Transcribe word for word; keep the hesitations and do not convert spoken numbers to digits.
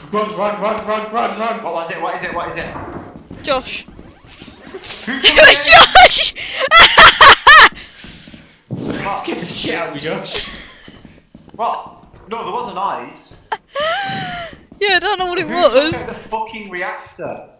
Run, run, run, run, run, run! What was it? What is it? What is it? Josh. Who's It was Josh! Let's get the shit out of me, Josh. What? No, there was a noise. Yeah, I don't know what it Who was. took out the fucking reactor?